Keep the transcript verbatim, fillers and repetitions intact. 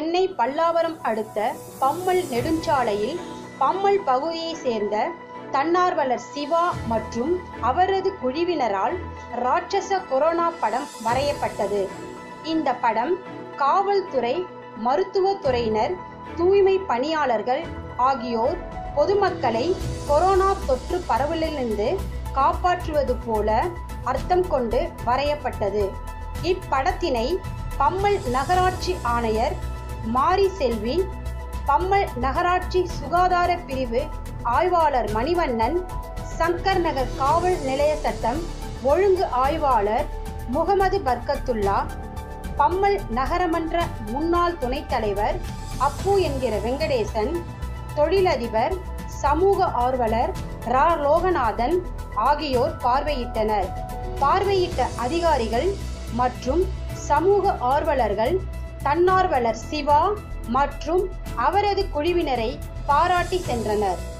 சென்னை பல்லாவரம் அடுத்த பம்மல் நெடுஞ்சாலையில் பம்மல் பகுதியைச் சேர்ந்த தன்னார்வலர் சிவா மற்றும் அவரது குழுவினரால் ராட்சச கொரோனா படம் வரையப்பட்டது. இந்த படம் காவல்துறை, மருத்துவத்துறையினர், தூய்மை பணியாளர்கள் ஆகியோர் பொதுமக்களை கொரோனா தொற்று பரவலிலிருந்து காப்பாற்றுவது போல அர்த்தம் கொண்டு வரையப்பட்டது. இப்படத்தினை பம்மல் நகராட்சி ஆணையர் மாரி செல்வி, பம்மல் நகராட்சி சுகாதார பிரிவு ஆய்வாளர் மணிவண்ணன், சங்கர் நகர் காவல் நிலைய சட்டம் ஒழுங்கு ஆய்வாளர் முகமது பர்கத்துல்லா, பம்மல் நகரமன்ற முன்னாள் துணைத் தலைவர் அப்பு என்கிற வெங்கடேசன், தொழிலதிபர், சமூக ஆர்வலர் ரா லோகநாதன் ஆகியோர் பார்வையிட்டனர். பார்வையிட்ட அதிகாரிகள் மற்றும் சமூக ஆர்வலர்கள் தன்னார்வலர் சிவா மற்றும் அவரது குழுவினரை பாராட்டி சென்றனர்.